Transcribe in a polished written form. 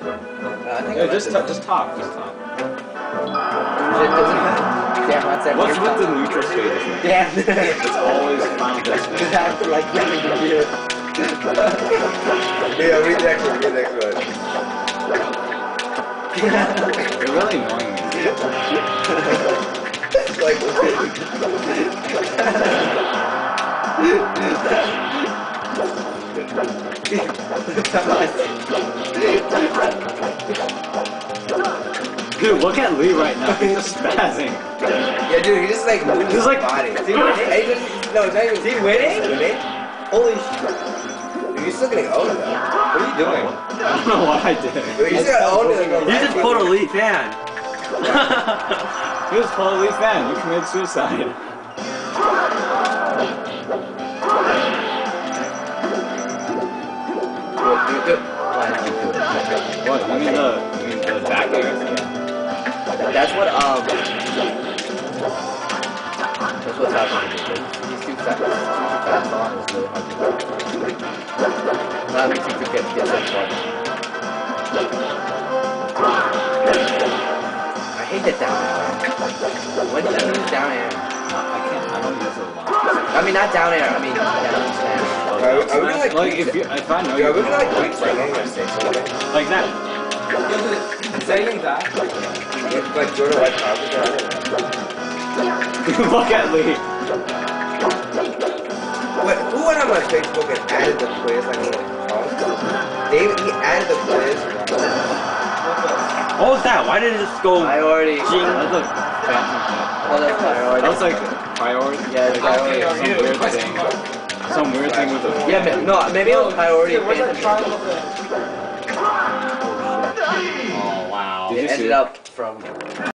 Yeah, just talk. Damn, what's with the neutral state? Damn. It's always final destination. You have to like really do it. Yeah, read the next one. You're really annoying me. Like, dude, look at Lee right now. He's just spazzing. yeah, dude, he just like moved his like body. Is he winning? No, it's not even. Is he winning? Holy shit. Dude, you're still getting owned though. What are you doing? I don't know what I did. Dude, you still got owned in the You just pulled a leefan. He was a Lee fan. You committed suicide. Why did you do it? What? You mean the back air? That's what that's what's happening. He's too fast on. It's really hard to do. Not me to get that far. I hate that down air. When do you use down air? I don't use it a lot. I mean, not down air. I mean, down smash. Are we gonna Like if I know yeah, you. we're gonna like quick swing or say something. Like that. Saying that? Like Jordan White Carpet. Look at Lee. What? Who went on my Facebook and added the quiz? Like, David, he added the quiz. What was that? Why did it just go? I already. That's a phantom. Oh, that's priority. That was like priority. Yeah, it's priority. Some weird thing with the. Yeah, no, maybe it was priority. Where's that triangle thing? Oh wow. It ended up from